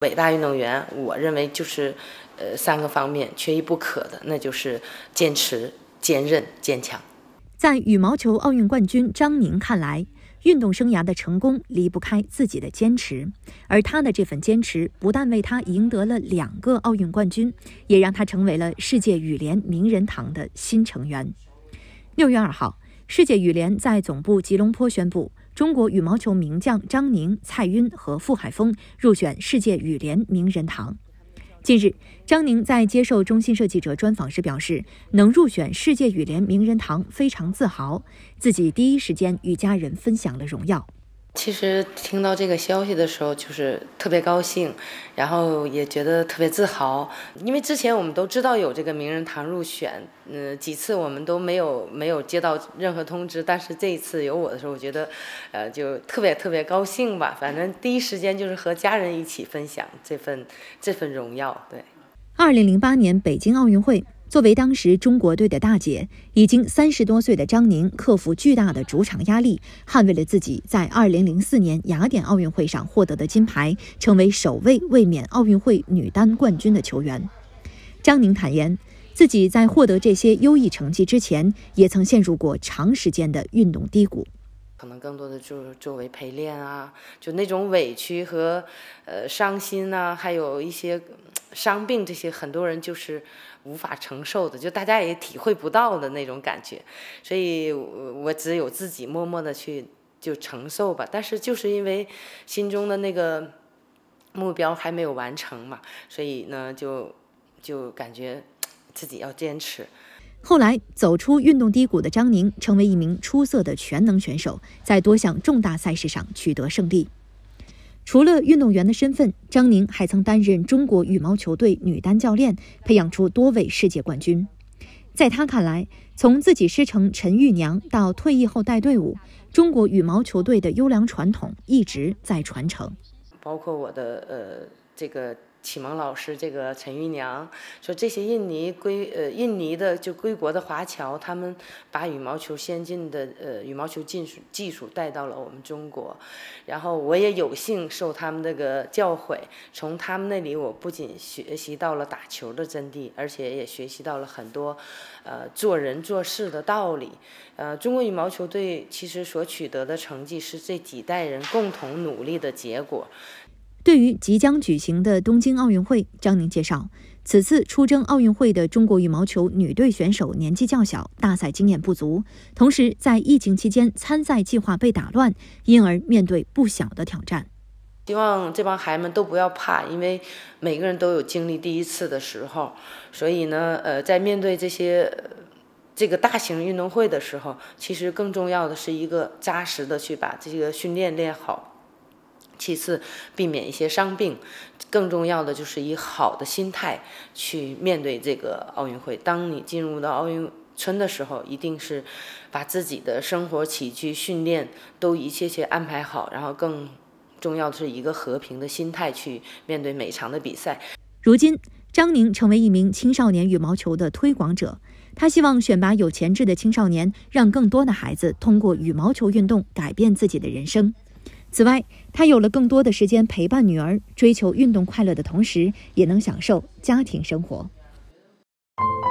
伟大运动员，我认为就是3个方面缺一不可的，那就是坚持、坚韧、坚强。 在羽毛球奥运冠军张宁看来，运动生涯的成功离不开自己的坚持，而他的这份坚持不但为他赢得了2个奥运冠军，也让他成为了世界羽联名人堂的新成员。6月2号，世界羽联在总部吉隆坡宣布，中国羽毛球名将张宁、蔡赟和傅海峰入选世界羽联名人堂。近日，张宁在接受中新社记者专访时表示，能入选世界羽联名人堂非常自豪，自己第一时间与家人分享了荣耀。 其实听到这个消息的时候，就是特别高兴，然后也觉得特别自豪，因为之前我们都知道有这个名人堂入选，几次我们都没有接到任何通知，但是这一次有我的时候，我觉得，就特别高兴吧。反正第一时间就是和家人一起分享这份荣耀。对 ，2008年北京奥运会。作为当时中国队的大姐，已经30多岁的张宁克服巨大的主场压力，捍卫了自己在2004年雅典奥运会上获得的金牌，成为首位卫冕奥运会女单冠军的球员。张宁坦言，自己在获得这些优异成绩之前，也曾陷入过长时间的运动低谷。 可能更多的就是作为陪练啊，就那种委屈和伤心啊，还有一些伤病，这些很多人就是无法承受的，就大家也体会不到的那种感觉，所以我只有自己默默的去就承受吧。但是就是因为心中的那个目标还没有完成嘛，所以呢就感觉自己要坚持。 后来走出运动低谷的张宁成为一名出色的全能选手，在多项重大赛事上取得胜利。除了运动员的身份，张宁还曾担任中国羽毛球队女单教练，培养出多位世界冠军。在他看来，从自己师承陈玉娘到退役后带队伍，中国羽毛球队的优良传统一直在传承。 包括我的这个启蒙老师这个陈玉娘说，这些印尼的就归国的华侨，他们把羽毛球先进的羽毛球技术带到了我们中国，然后我也有幸受他们那个教诲，从他们那里我不仅学习到了打球的真谛，而且也学习到了很多做人做事的道理。中国羽毛球队其实所取得的成绩是这几代人共同努力的结果。 对于即将举行的东京奥运会，张宁介绍，此次出征奥运会的中国羽毛球女队选手年纪较小，大赛经验不足，同时在疫情期间参赛计划被打乱，因而面对不小的挑战。 希望这帮孩子们都不要怕，因为每个人都有经历第一次的时候，所以呢，在面对这个大型运动会的时候，其实更重要的是一个扎实的去把这个训练练好。其次，避免一些伤病，更重要的就是以好的心态去面对这个奥运会。当你进入到奥运村的时候，一定是把自己的生活起居、训练都一切安排好，然后更重要的是一个和平的心态去面对每场的比赛。 如今，张宁成为一名青少年羽毛球的推广者，他希望选拔有潜质的青少年，让更多的孩子通过羽毛球运动改变自己的人生。此外，他有了更多的时间陪伴女儿，追求运动快乐的同时，也能享受家庭生活。